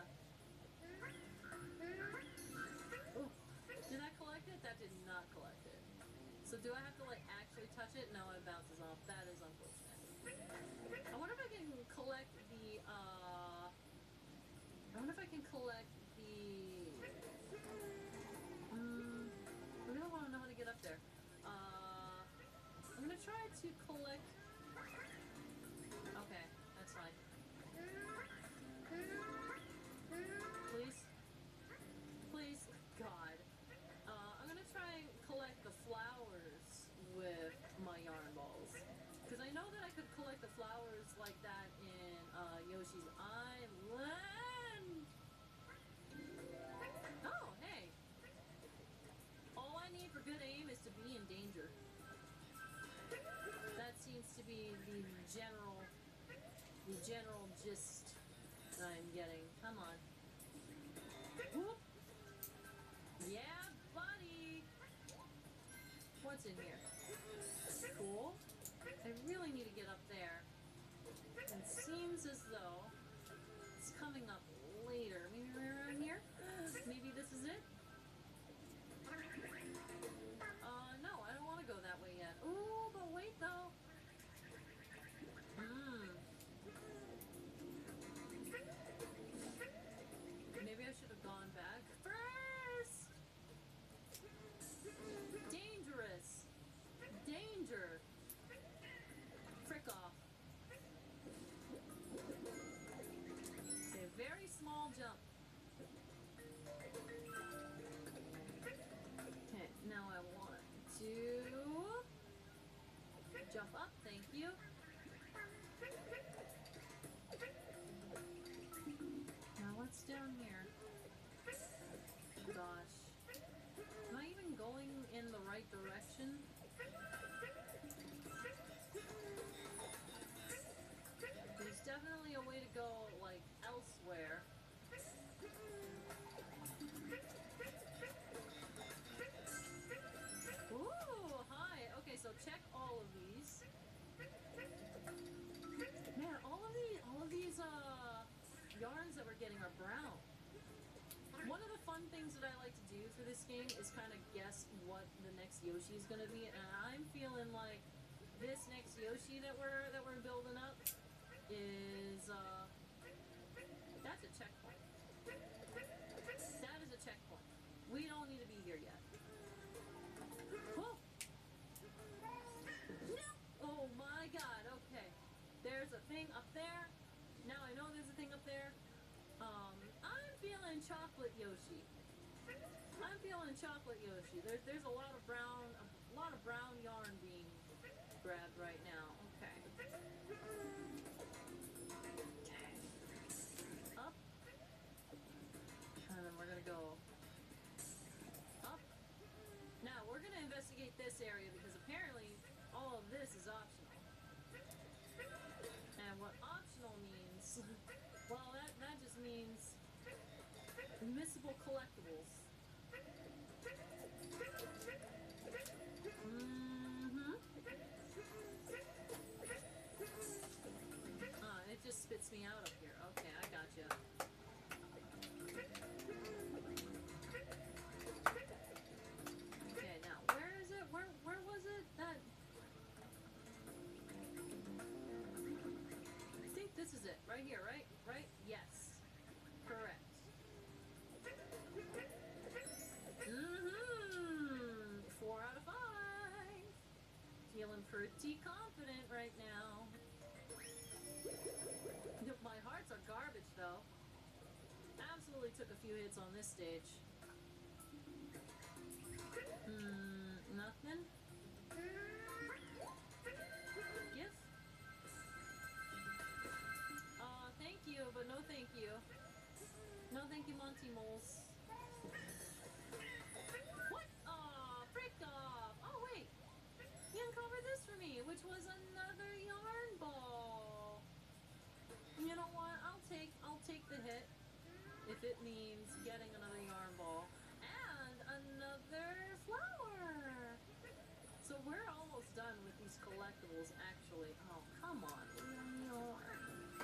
Did I collect it? That did not collect it. So do I have to like actually touch it? No, it bounces off. That is unfortunate. I wonder if I can collect the, uh... I wonder if I can collect the... Um, I really want to know how to get up there. Uh... I'm gonna try to collect... Okay, that's fine. Please? Please? God. Uh, I'm gonna try and collect the flowers with my yarn balls. Because I know that I could collect the flowers like that in uh, Yoshi's Island. Oh, hey. All I need for good aim is to be in danger. That seems to be the general, the general gist that I'm getting. Come on. Whoop. Yeah, buddy! What's in here? Cool. I really need to get up there. It seems as though it's coming up later. Maybe right around here? Maybe this is it? Uh, no, I don't want to go that way yet. Ooh, but wait though. Hmm. Maybe I should have gone back first. Dangerous. Danger. Frick off. Okay, very small jump. Okay, now I want to jump up, thank you. Now what's down here? Gosh. Am I even going in the right direction? There's definitely a way to go, like, elsewhere. Ooh, hi! Okay, so check all of these. Man, all of these, all of these, uh, yarns that we're getting are brown. One of the fun things that I like to do for this game is kind of guess what the next Yoshi is going to be, and I'm feeling like this next Yoshi that we're that we're building up is uh that's a checkpoint. That is a checkpoint. We don't need to be here yet. Whoa. thing up there. Now I know there's a thing up there. Um, I'm feeling chocolate Yoshi. I'm feeling chocolate Yoshi. There, there's a lot of brown, a lot of brown yarn being grabbed right now. Okay. Okay. Up. And then we're gonna go up. Now we're gonna investigate this area because apparently all of this is optional. And what optional means, well, that, that just means admissible collectibles. Mm-hmm. Ah, it just spits me out up here. Okay, I gotcha. Okay, now where is it? Where where was it? That I think this is it. Right here, right? Right? Yes. Correct. Mm-hmm. Four out of five. Feeling pretty confident right now. My hearts are garbage though. Absolutely took a few hits on this stage. Hmm, nothing? Gif? Uh, thank you, but no thank you. No thank you, Monty Moles. What? Aw, frick off. Oh, wait. You uncovered this for me, which was another yarn ball. You know what? I'll take, I'll take the hit if it means getting another yarn ball and another flower. So we're almost done with these collectibles, actually. Oh, come on. Yarn.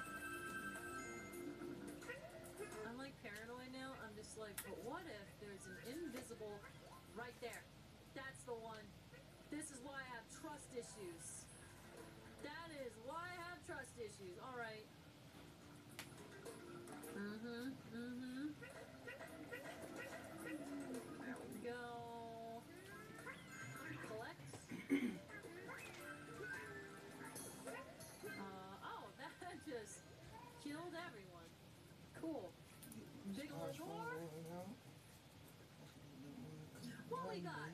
I'm like paranoid now. I'm just like, but what if there's an invisible right there? That's the one. This is why I have trust issues. That is why I have trust issues. All right. Mm-hmm. Mm-hmm. There we go. Collect. uh, oh, that just killed everyone. Cool. Big old door. What we got?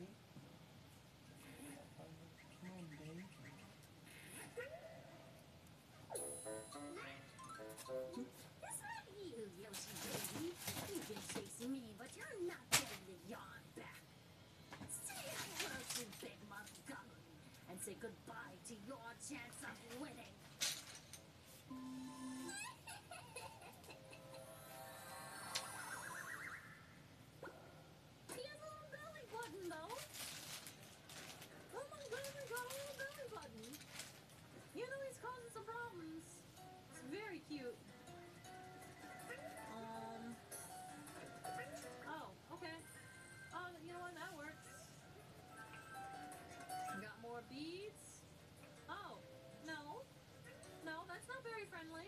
It's not you, Yoshi baby. You've been chasing me, but you're not getting the yarn back. Say hello to Big Montgomery and say goodbye to your chance of winning. He has a little belly button, though. Oh my god, he got a little belly button. You know he's causing some problems. It's very cute. Um. Oh, okay. Oh, you know what? That works. Got more beads. Oh, no. No, that's not very friendly.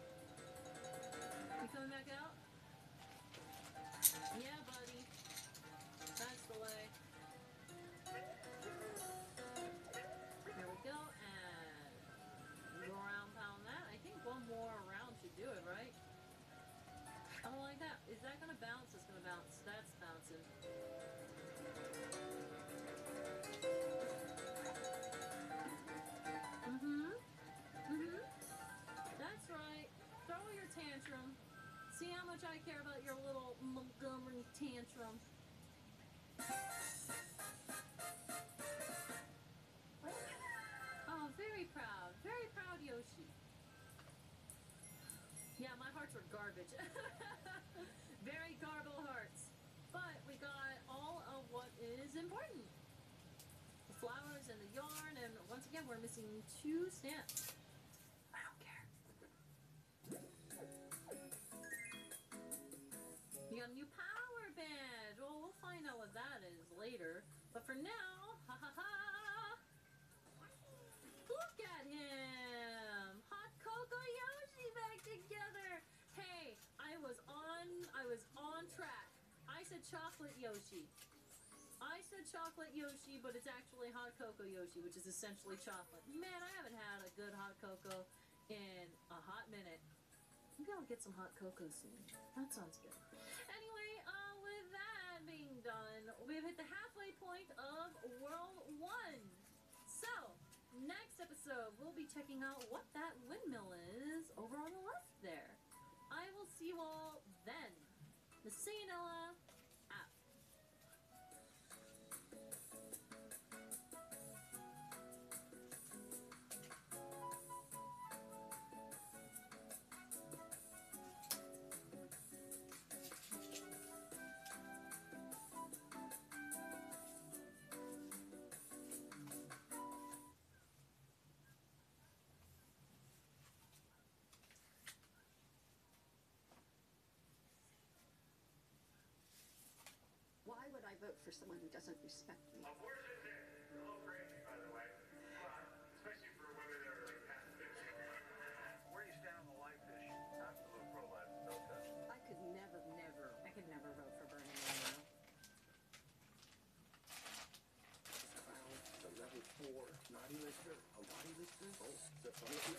You coming back out? Yeah, buddy. That's the way. Here we go, and go around, pound that. I think one more round should do it, right? I don't like that. Is that gonna bounce? It's gonna bounce. That's bouncing. Mm-hmm. Mm-hmm. That's right. Throw your tantrum. See how much I care about your little Montgomery tantrum. Oh, very proud. Very proud, Yoshi. Yeah, my hearts were garbage. Very garble hearts. But we got all of what is important. The flowers and the yarn, and once again, we're missing two stamps. I don't care. You got a new power badge. Well, we'll find out what that is later. But for now, ha ha ha! Look at him! Hot Cocoa Yoshi back together! Hey, I was on, I was on track. I said chocolate Yoshi. I said chocolate Yoshi, but it's actually hot cocoa Yoshi, which is essentially chocolate. Man, I haven't had a good hot cocoa in a hot minute. Maybe I'll get some hot cocoa soon. That sounds good. Anyway, uh, with that being done, we've hit the halfway point of World one. So, next episode, we'll be checking out what that windmill is over on the left there. I will see you all then. The Sayanella out. Why would I vote for someone who doesn't respect me? Abortion's in. It's a little crazy, by the way. But, especially for women that are like past fifty. Where do you stand on the life issue? Absolute pro-life, no touch. I could never, never, I could never vote for Bernie Madoff. The level four naughty lister. A naughty lister? Oh, the funny.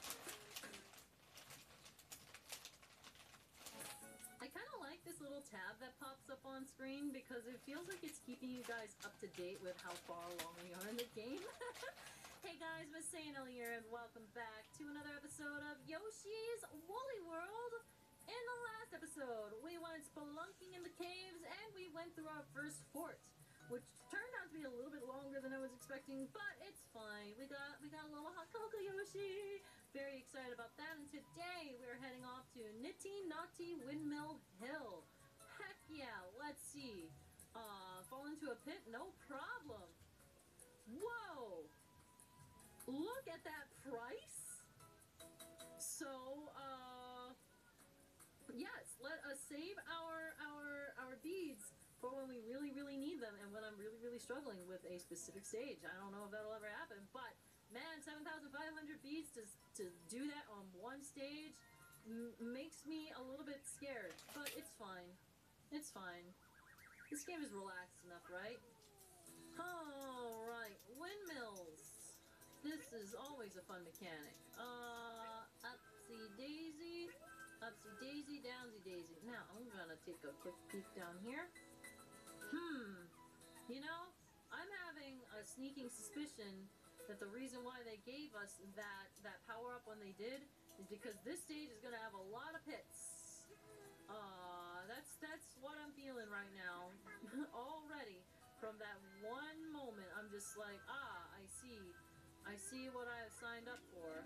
I kind of like this little tab that pops up on screen because it feels like it's keeping you guys up to date with how far along we are in the game. Hey guys, Miss Sayanella here, and welcome back to another episode of Yoshi's Woolly World. In the last episode, we went spelunking in the caves and we went through our first fort, which turned out to be a little bit longer than I was expecting, but it's fine. We got we got a little hot cocoa Yoshi. Very excited about that. And today we're heading off to Nitty Naughty Windmill Hill. Heck yeah, let's see. Uh, fall into a pit? No problem. Whoa! Look at that price. So, uh, yes, let us save our our our beads for when we really, really need them and when I'm really, really struggling with a specific stage. I don't know if that'll ever happen, but man, seven thousand five hundred beads to, to do that on one stage m makes me a little bit scared, but it's fine. It's fine. This game is relaxed enough, right? Alright, windmills. This is always a fun mechanic. Uh, upsy daisy, upsy daisy, downsy daisy. Now, I'm gonna take a quick peek down here. Hmm, you know, I'm having a sneaking suspicion that the reason why they gave us that, that power-up when they did is because this stage is gonna have a lot of pits. Uh, that's, that's what I'm feeling right now. Already, from that one moment, I'm just like, ah, I see. I see what I have signed up for.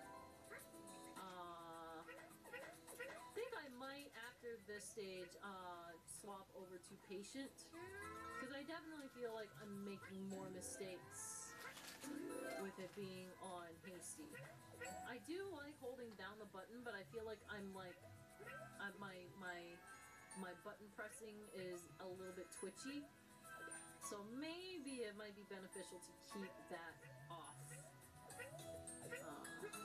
Uh, I think I might, after this stage, uh, swap over to Patient. Because I definitely feel like I'm making more mistakes with it being on Hasty. I do like holding down the button, but I feel like I'm like, uh, my, my, my button pressing is a little bit twitchy. So maybe it might be beneficial to keep that off. Uh,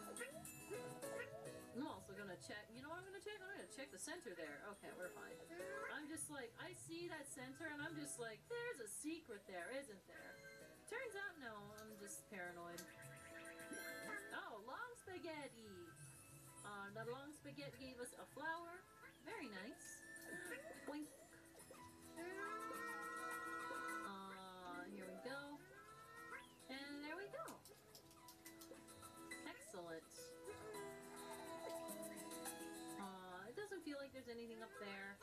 I'm also gonna check, you know what I'm gonna check? I'm gonna check the center there. Okay, we're fine. I'm just like, I see that center and I'm just like, there's a secret there, isn't there? Turns out, no, I'm just paranoid. Oh, long spaghetti! Uh, the long spaghetti gave us a flower. Very nice. Boink. Uh, here we go. And there we go. Excellent. Uh, it doesn't feel like there's anything up there.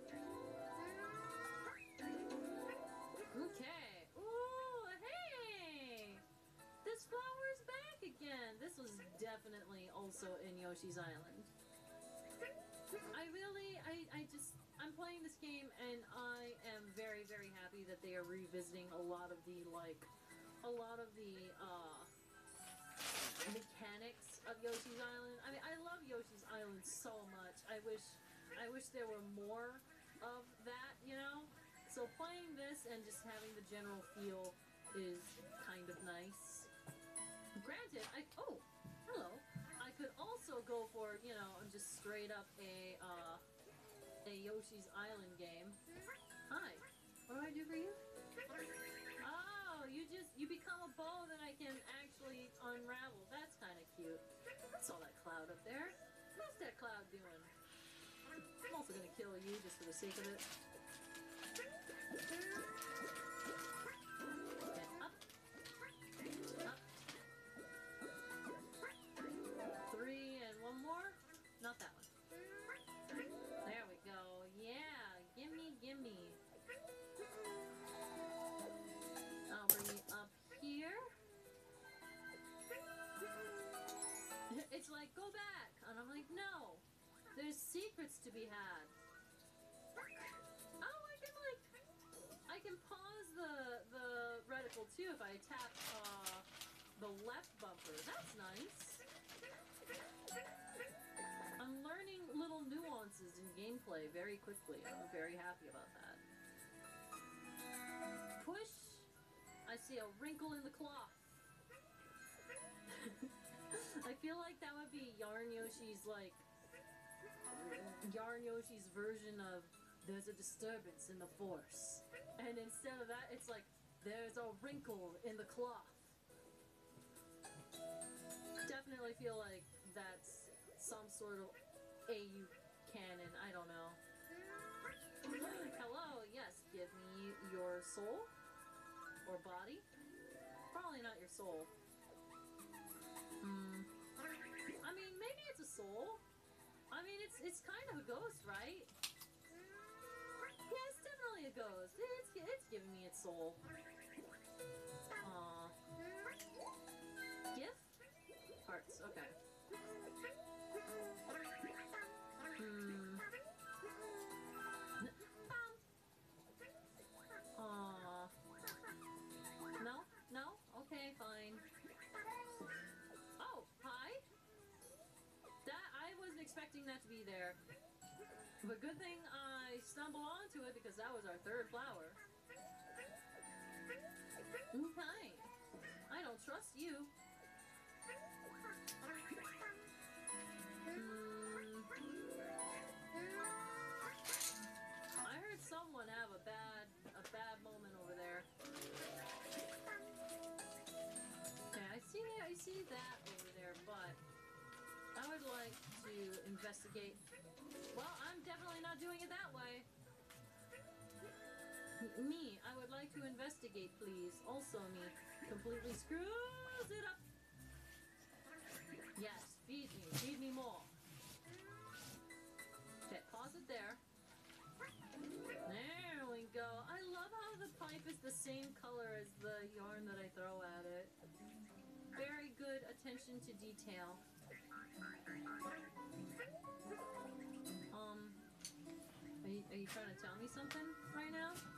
Okay. Ooh, hey! This flower is back again. This was definitely also in Yoshi's Island. I really, I, I just, I'm playing this game and I am very, very happy that they are revisiting a lot of the, like, a lot of the, uh, mechanics of Yoshi's Island. I mean, I love Yoshi's Island so much. I wish, I wish there were more of that, you know? So playing this and just having the general feel is kind of nice. Granted, I, oh, hello. I could also go for, you know, just straight up a, uh, a Yoshi's Island game. Hi, what do I do for you? Oh, you just, you become a bow that I can actually unravel. That's kind of cute. That's all that there. What's that cloud doing? I'm also gonna kill you just for the sake of it. Okay, up. Up. Three and one more. Not that one. There we go. Yeah, gimme, gimme. I'll bring you up here. It's like, go back. And I'm like, no. There's secrets to be had. Oh, I can like, I can pause the the reticle too if I tap uh, the left bumper. That's nice. I'm learning little nuances in gameplay very quickly. I'm very happy about that. Push. I see a wrinkle in the cloth. I feel like that would be Yarn Yoshi's like Yarn Yoshi's version of there's a disturbance in the force. And instead of that, it's like there's a wrinkle in the cloth. Definitely feel like that's some sort of A U canon. I don't know. Hello, yes, give me your soul or body. Probably not your soul. Hmm. I mean, maybe it's a soul. I mean, it's it's kind of a ghost, right? Yeah, it's definitely a ghost. It's it's giving me its soul. Aww. Gift? Hearts. Okay. Hmm. Aww. No? No? Okay, fine. Oh, hi. That I wasn't expecting that to be there. But good thing I stumbled onto it because that was our third flower. Okay. I don't trust you. Hmm. I heard someone have a bad a bad moment over there. Okay, I see I see that over there, but I would like to investigate. Well, I'm definitely not doing it that way. M- me, I would like to investigate, please. Also me, completely screws it up. Yes, feed me, feed me more. Okay, pause it there. There we go. I love how the pipe is the same color as the yarn that I throw at it. Very good attention to detail. Um, are you, are you trying to tell me something right now?